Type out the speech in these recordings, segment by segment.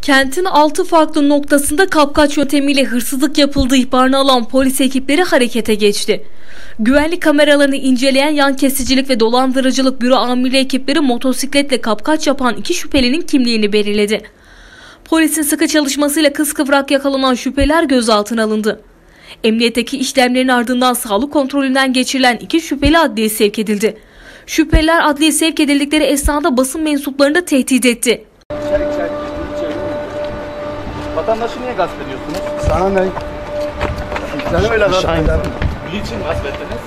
Kentin 6 farklı noktasında kapkaç yöntemiyle hırsızlık yapıldığı ihbarını alan polis ekipleri harekete geçti. Güvenlik kameralarını inceleyen yan kesicilik ve dolandırıcılık büro amirliği ekipleri motosikletle kapkaç yapan 2 şüphelinin kimliğini belirledi. Polisin sıkı çalışmasıyla kıskıvrak yakalanan şüpheliler gözaltına alındı. Emniyetteki işlemlerin ardından sağlık kontrolünden geçirilen 2 şüpheli adliyeye sevk edildi. Şüpheliler adliyeye sevk edildikleri esnada basın mensuplarını da tehdit etti. Vatandaşı niye gasp ediyorsunuz? Sana ne? Şöyle gasp eder. Niçin gasp ettiniz?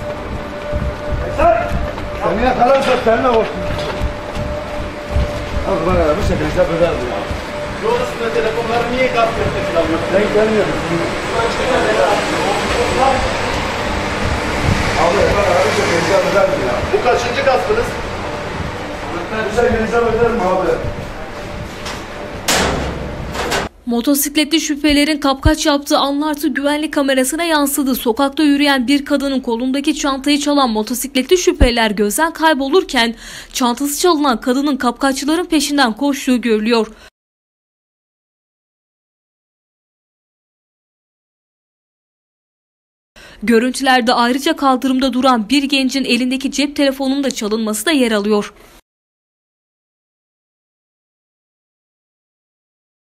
Seni yakalarsa seninle olsun. Al bana bir şekilde hesap ederdim ya. Yol üstünde telefonları niye gasp ettiniz? Ben gelmiyorum. Abi bana bir şekilde hesap ederdim ya. Bu kaçıncı gaspınız? Bir şekilde hesap ederim abi. Motosikletli şüphelerin kapkaç yaptığı anlar güvenlik kamerasına yansıdı. Sokakta yürüyen bir kadının kolundaki çantayı çalan motosikletli şüpheliler gözden kaybolurken çantası çalınan kadının kapkaççıların peşinden koştuğu görülüyor. Görüntülerde ayrıca kaldırımda duran bir gencin elindeki cep telefonunun da çalınması da yer alıyor.